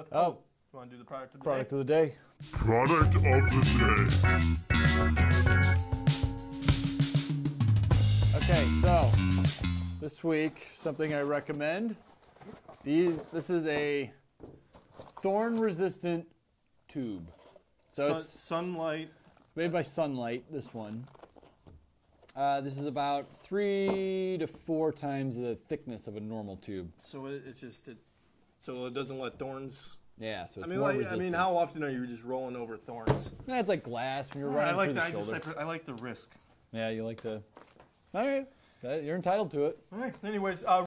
Oh. You want to do the product of the Product day? of the day. Product of the day. Okay, so this week, something I recommend. This is a thorn-resistant tube. So it's Sunlite. made by Sunlite, this one. This is about 3 to 4 times the thickness of a normal tube. So it's just so it doesn't let thorns. Yeah, so it's I more resistant. mean, how often are you just rolling over thorns? Yeah, it's like glass when you're I running like through the that. shoulder. I like the risk. Yeah, you like to. All right, you're entitled to it. All right. Anyways,